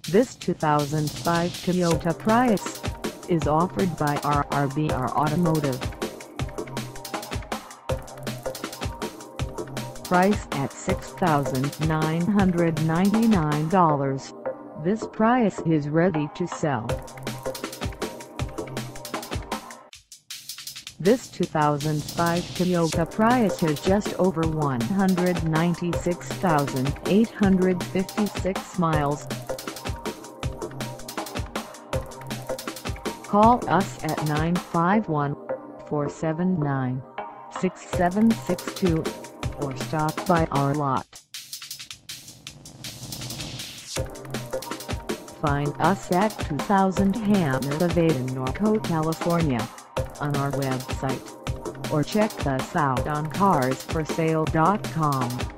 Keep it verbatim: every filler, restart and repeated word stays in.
This two thousand five Toyota Prius is offered by R R B R Automotive. Price at six thousand nine hundred ninety-nine dollars. This Prius is ready to sell. This two thousand five Toyota Prius has just over one hundred ninety-six thousand eight hundred fifty-six miles. Call us at nine five one, four seven nine, six seven six two or stop by our lot. Find us at two thousand Hamner Ave in NORCO, California, on our website, or check us out on cars for sale dot com.